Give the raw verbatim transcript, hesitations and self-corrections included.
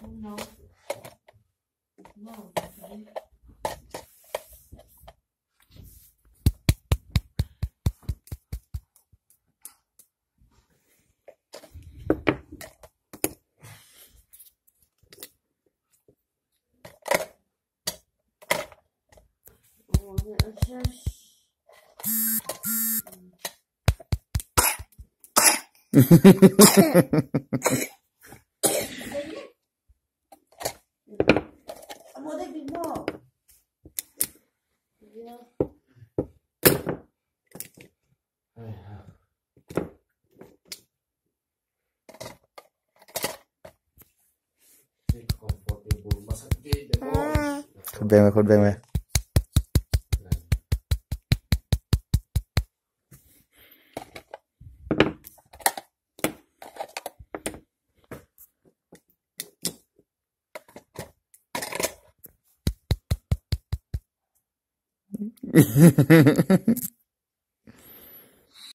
No. No. Oh, it's just... Amo dai bigmo. Yeah. Comfortable masakit ako. Khudbeng mai, khudbeng mai.